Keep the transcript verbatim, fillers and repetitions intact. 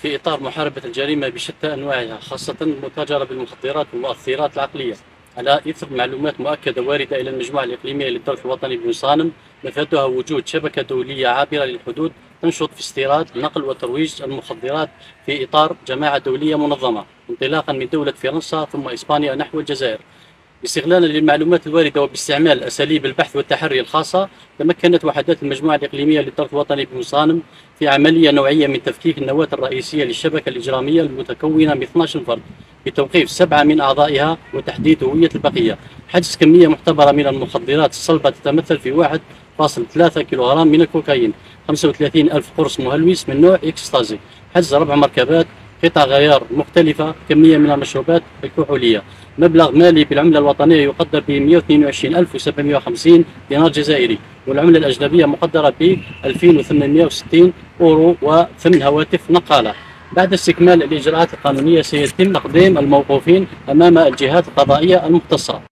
في إطار محاربة الجريمة بشتى أنواعها، خاصة المتاجرة بالمخدرات والمؤثرات العقلية، على إثر معلومات مؤكدة واردة إلى المجموعة الإقليمية للدرك الوطني بمصانم، مفادها وجود شبكة دولية عابرة للحدود تنشط في استيراد، نقل وترويج المخدرات في إطار جماعة دولية منظمة، انطلاقا من دولة فرنسا ثم إسبانيا نحو الجزائر. استغلالا للمعلومات الواردة وباستعمال أساليب البحث والتحري الخاصة، تمكنت وحدات المجموعة الإقليمية للدرك الوطني بمصانم في عملية نوعية من تفكيك النواة الرئيسية للشبكة الإجرامية المتكونة من اثني عشر فرد، بتوقيف سبعة من أعضائها وتحديد هوية البقية، حجز كمية محتبرة من المخدرات الصلبة تتمثل في واحد فاصلة ثلاثة كيلوغرام من الكوكايين، خمسة وثلاثين ألف قرص مهلوس من نوع إكستازي، حجز ربع مركبات، قطع غيار مختلفة، كمية من المشروبات الكحولية. مبلغ مالي بالعملة الوطنية يقدر ب مئة واثنين وعشرين ألف وسبعمئة وخمسين دينار جزائري، والعملة الأجنبية مقدرة ب ألفين وثمانمئة وستين أورو وثمن هواتف نقالة. بعد استكمال الإجراءات القانونية سيتم تقديم الموقوفين أمام الجهات القضائية المختصة.